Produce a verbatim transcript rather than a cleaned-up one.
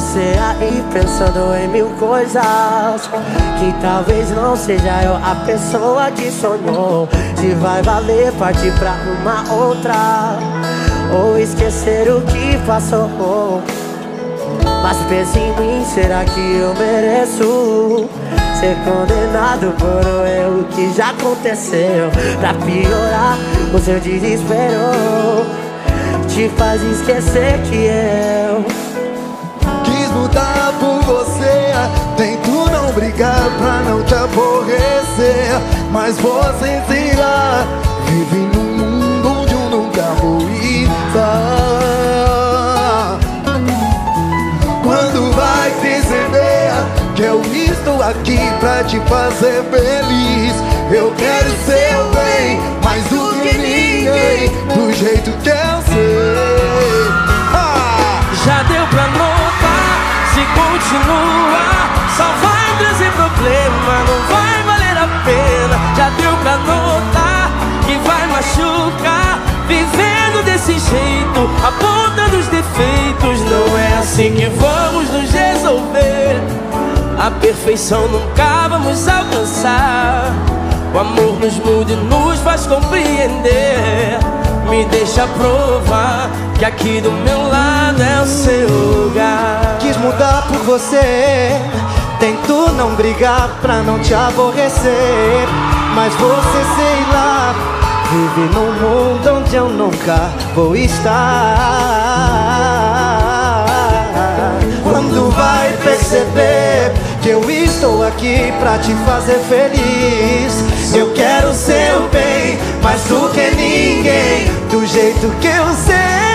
você aí pensando em mil coisas, que talvez não seja eu a pessoa que sonhou. Se vai valer partir pra uma outra, ou esquecer o que passou. Mas pense em mim, será que eu mereço ser condenado por um erro que já aconteceu? Pra piorar, o seu desespero te faz esquecer que eu quis mudar por você, tento não brigar pra não te aborrecer, mas você, sei lá, vive num mundo onde eu nunca vou estar. Quando vai perceber que eu estou aqui pra te fazer feliz? Eu quero seu bem, mais do que ninguém, do jeito que eu sei. Ah! Já deu pra notar, se continuar só vai trazer problema, não vai valer a pena. Já deu pra notar que vai machucar, vivendo desse jeito, apontando os defeitos. Não é assim que vamos nos resolver, a perfeição nunca vamos alcançar. O amor nos muda e nos faz compreender. Me deixa provar que aqui do meu lado é o seu lugar. Quis mudar por você, tento não brigar pra não te aborrecer, mas você, sei lá, vive num mundo onde eu nunca vou estar. Quando vai perceber que eu estou aqui pra te fazer feliz? Eu quero seu bem, mais do que ninguém, do jeito que eu sei.